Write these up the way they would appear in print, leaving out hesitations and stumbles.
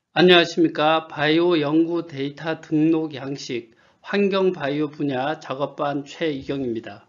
안녕하십니까. 바이오 연구 데이터 등록 양식 환경 바이오 분야 작업반 최이경입니다.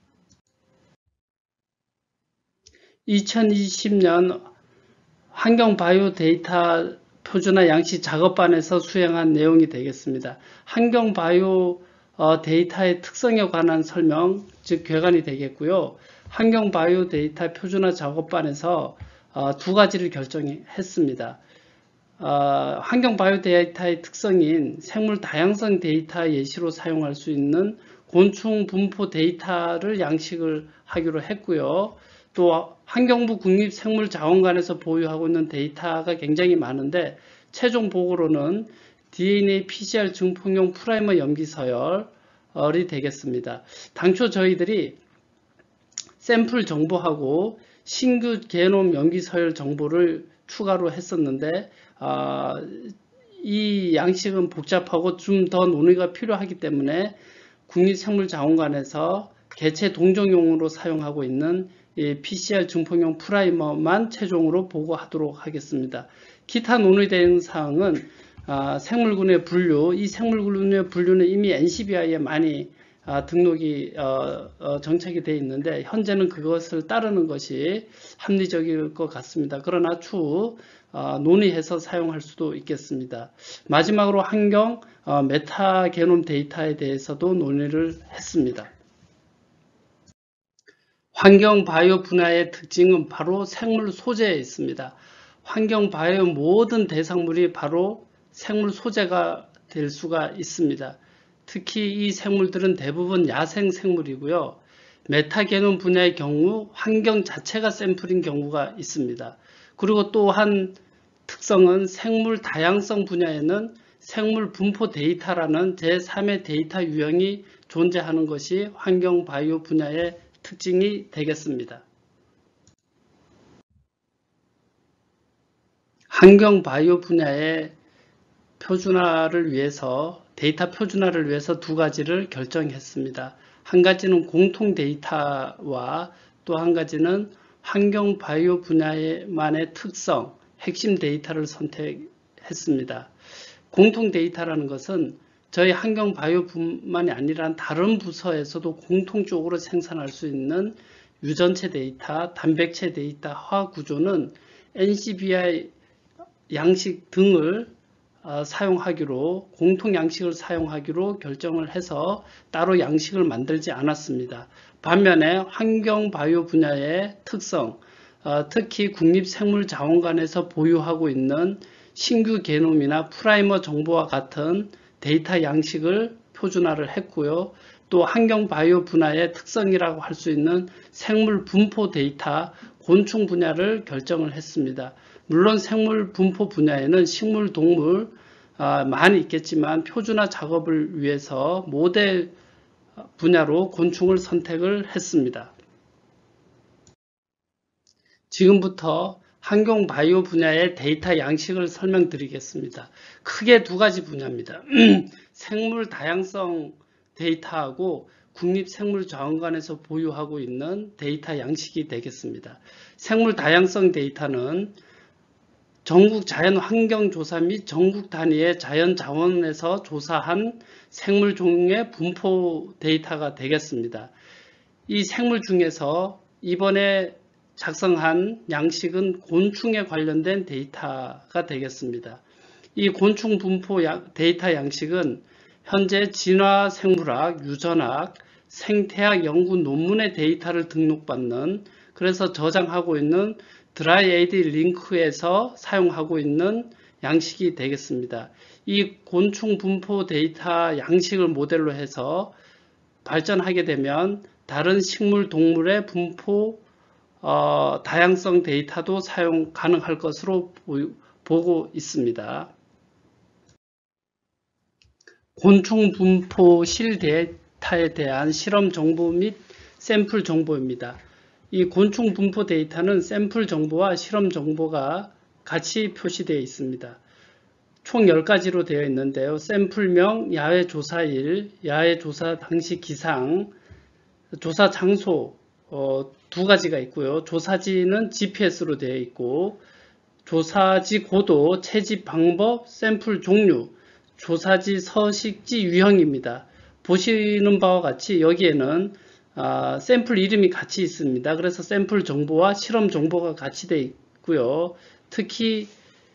2020년 환경 바이오 데이터 표준화 양식 작업반에서 수행한 내용이 되겠습니다. 환경 바이오 데이터의 특성에 관한 설명, 즉 괴간이 되겠고요. 환경 바이오 데이터 표준화 작업반에서 두 가지를 결정했습니다. 환경 바이오 데이터의 특성인 생물 다양성 데이터 예시로 사용할 수 있는 곤충 분포 데이터를 양식을 하기로 했고요. 또 환경부 국립생물자원관에서 보유하고 있는 데이터가 굉장히 많은데 최종 보고로는 DNA PCR 증폭용 프라이머 염기 서열이 되겠습니다. 당초 저희들이 샘플 정보하고 신규 게놈 염기 서열 정보를 추가로 했었는데 이 양식은 복잡하고 좀 더 논의가 필요하기 때문에 국립생물자원관에서 개체 동종용으로 사용하고 있는 PCR 증폭용 프라이머만 최종으로 보고하도록 하겠습니다. 기타 논의된 사항은 생물군의 분류, 이 생물군의 분류는 이미 NCBI에 많이 등록이 정착이 되어 있는데 현재는 그것을 따르는 것이 합리적일 것 같습니다. 그러나 추후 논의해서 사용할 수도 있겠습니다. 마지막으로 환경 메타게놈 데이터에 대해서도 논의를 했습니다. 환경 바이오 분야의 특징은 바로 생물 소재에 있습니다. 환경 바이오 모든 대상물이 바로 생물 소재가 될 수가 있습니다. 특히 이 생물들은 대부분 야생 생물이고요. 메타게놈 분야의 경우 환경 자체가 샘플인 경우가 있습니다. 그리고 또한 특성은 생물 다양성 분야에는 생물 분포 데이터라는 제3의 데이터 유형이 존재하는 것이 환경 바이오 분야의 특징이 되겠습니다. 환경 바이오 분야의 표준화를 위해서 데이터 표준화를 위해서 두 가지를 결정했습니다. 한 가지는 공통 데이터와 또 한 가지는 환경 바이오 분야만의 특성, 핵심 데이터를 선택했습니다. 공통 데이터라는 것은 저희 환경 바이오뿐만이 아니라 다른 부서에서도 공통적으로 생산할 수 있는 유전체 데이터, 단백체 데이터, 화학 구조는 NCBI 양식 등을 사용하기로 공통 양식을 사용하기로 결정을 해서 따로 양식을 만들지 않았습니다. 반면에 환경 바이오 분야의 특성, 특히 국립생물자원관에서 보유하고 있는 신규 게놈이나 프라이머 정보와 같은 데이터 양식을 표준화를 했고요. 또 환경 바이오 분야의 특성이라고 할 수 있는 생물 분포 데이터, 곤충 분야를 결정을 했습니다. 물론 생물 분포 분야에는 식물, 동물 많이 있겠지만 표준화 작업을 위해서 모델 분야로 곤충을 선택을 했습니다. 지금부터 환경 바이오 분야의 데이터 양식을 설명드리겠습니다. 크게 두 가지 분야입니다. 생물 다양성 데이터하고 국립생물자원관에서 보유하고 있는 데이터 양식이 되겠습니다. 생물 다양성 데이터는 전국 자연환경조사 및 전국 단위의 자연자원에서 조사한 생물종의 분포 데이터가 되겠습니다. 이 생물 중에서 이번에 작성한 양식은 곤충에 관련된 데이터가 되겠습니다. 이 곤충 분포 데이터 양식은 현재 진화생물학, 유전학, 생태학 연구 논문의 데이터를 등록받는, 그래서 저장하고 있는 드라이에이드 링크에서 사용하고 있는 양식이 되겠습니다. 이 곤충 분포 데이터 양식을 모델로 해서 발전하게 되면 다른 식물, 동물의 분포 다양성 데이터도 사용 가능할 것으로 보고 있습니다. 곤충 분포 실 데이터에 대한 실험 정보 및 샘플 정보입니다. 이 곤충 분포 데이터는 샘플 정보와 실험 정보가 같이 표시되어 있습니다. 총 10가지로 되어 있는데요. 샘플명, 야외 조사일, 야외 조사 당시 기상, 조사 장소 두 가지가 있고요. 조사지는 GPS로 되어 있고 조사지 고도, 채집 방법, 샘플 종류, 조사지 서식지 유형입니다. 보시는 바와 같이 여기에는 샘플 이름이 같이 있습니다. 그래서 샘플 정보와 실험 정보가 같이 되어 있고요. 특히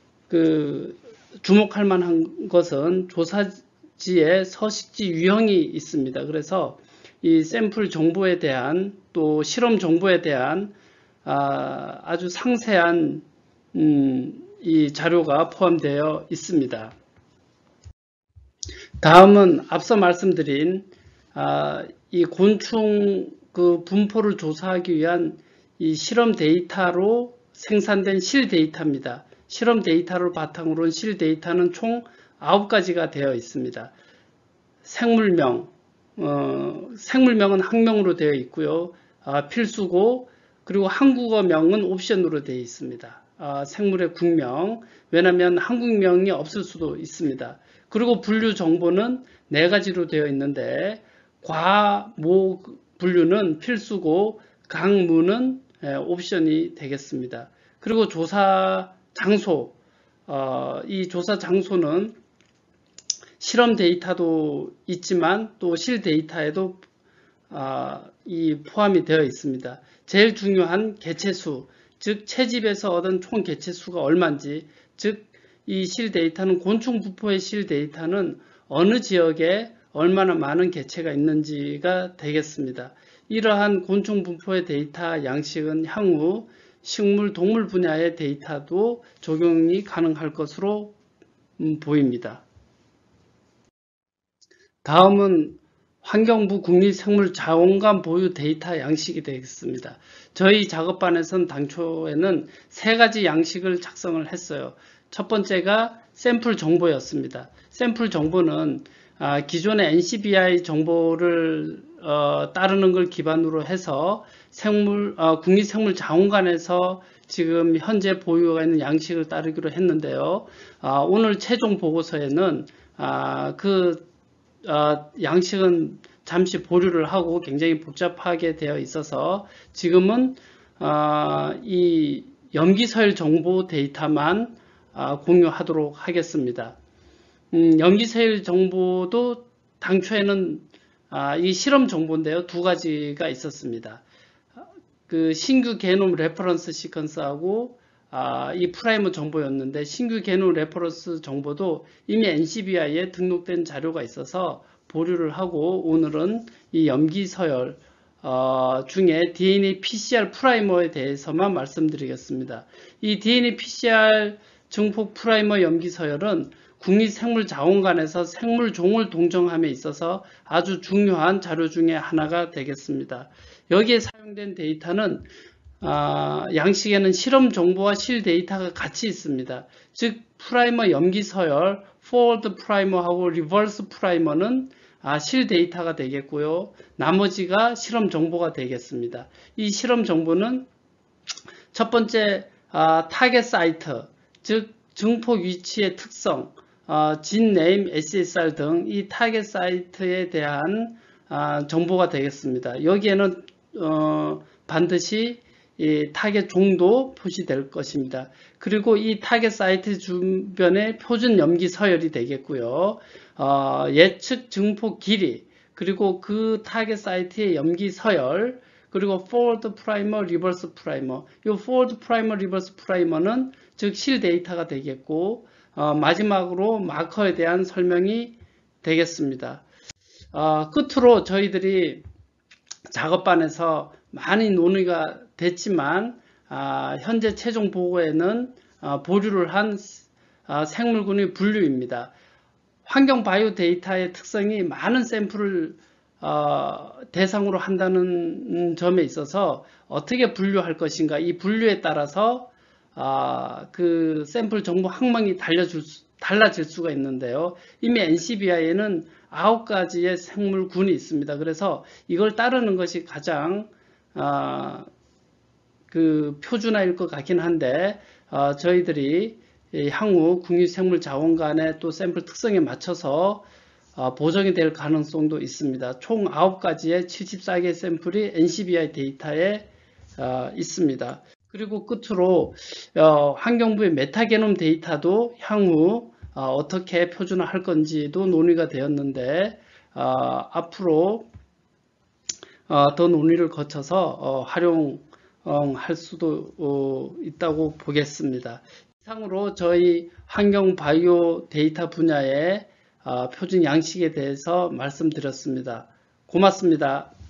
주목할 만한 것은 조사지의 서식지 유형이 있습니다. 그래서 이 샘플 정보에 대한 또 실험 정보에 대한 아주 상세한 이 자료가 포함되어 있습니다. 다음은 앞서 말씀드린 이 곤충 분포를 조사하기 위한 이 실험 데이터로 생산된 실 데이터입니다. 실험 데이터를 바탕으로 한 실 데이터는 총 9가지가 되어 있습니다. 생물명, 생물명은 학명으로 되어 있고요. 필수고, 그리고 한국어명은 옵션으로 되어 있습니다. 생물의 국명, 왜냐하면 한국명이 없을 수도 있습니다. 그리고 분류 정보는 4가지로 되어 있는데 과, 모 분류는 필수고 강무는 옵션이 되겠습니다. 그리고 조사 장소, 이 조사 장소는 실험 데이터도 있지만 또 실 데이터에도 이 포함이 되어 있습니다. 제일 중요한 개체수, 즉 채집에서 얻은 총 개체수가 얼마인지, 즉 이 실 데이터는 곤충 부포의 실 데이터는 어느 지역에 얼마나 많은 개체가 있는지가 되겠습니다. 이러한 곤충 분포의 데이터 양식은 향후 식물, 동물 분야의 데이터도 적용이 가능할 것으로 보입니다. 다음은 환경부 국립생물자원관 보유 데이터 양식이 되겠습니다. 저희 작업반에서는 당초에는 3가지 양식을 작성을 했어요. 첫 번째가 샘플 정보였습니다. 샘플 정보는 기존의 NCBI 정보를 따르는 걸 기반으로 해서 국립생물자원관에서 지금 현재 보유가 있는 양식을 따르기로 했는데요. 오늘 최종 보고서에는 양식은 잠시 보류를 하고 굉장히 복잡하게 되어 있어서 지금은 이 염기서열 정보 데이터만 공유하도록 하겠습니다. 염기서열 정보도 당초에는 이 실험 정보인데요. 2가지가 있었습니다. 신규 게놈 레퍼런스 시퀀스하고 이 프라이머 정보였는데 신규 게놈 레퍼런스 정보도 이미 NCBI에 등록된 자료가 있어서 보류를 하고 오늘은 이 염기서열 중에 DNA PCR 프라이머에 대해서만 말씀드리겠습니다. 이 DNA PCR 증폭 프라이머 염기서열은 국립생물자원관에서 생물종을 동정함에 있어서 아주 중요한 자료 중에 하나가 되겠습니다. 여기에 사용된 데이터는 양식에는 실험 정보와 실 데이터가 같이 있습니다. 즉 프라이머 염기서열, 포워드 프라이머하고 리버스 프라이머는 실 데이터가 되겠고요. 나머지가 실험 정보가 되겠습니다. 이 실험 정보는 첫 번째 타겟 사이트, 즉 증폭 위치의 특성, 진 네임, SSR 등 이 타겟 사이트에 대한 정보가 되겠습니다. 여기에는 반드시 이 타겟 종도 표시될 것입니다. 그리고 이 타겟 사이트 주변에 표준 염기 서열이 되겠고요. 예측 증폭 길이, 그리고 그 타겟 사이트의 염기 서열, 그리고 forward primer, reverse primer. 이 forward primer, reverse primer는 즉 실 데이터가 되겠고 마지막으로 마커에 대한 설명이 되겠습니다. 끝으로 저희들이 작업반에서 많이 논의가 됐지만 현재 최종 보고에는 보류를 한 생물군의 분류입니다. 환경 바이오 데이터의 특성이 많은 샘플을 대상으로 한다는 점에 있어서 어떻게 분류할 것인가, 이 분류에 따라서 그 샘플 정보 항목이 달라질 수가 있는데요. 이미 NCBI에는 9가지의 생물군이 있습니다. 그래서 이걸 따르는 것이 가장 표준화일 것 같긴 한데 저희들이 향후 국립생물자원관의 또 샘플 특성에 맞춰서 보정이 될 가능성도 있습니다. 총 9가지의 74개 샘플이 NCBI 데이터에 있습니다. 그리고 끝으로 환경부의 메타게놈 데이터도 향후 어떻게 표준화할 건지도 논의가 되었는데 앞으로 더 논의를 거쳐서 활용할 수도 있다고 보겠습니다. 이상으로 저희 환경 바이오 데이터 분야의 표준 양식에 대해서 말씀드렸습니다. 고맙습니다.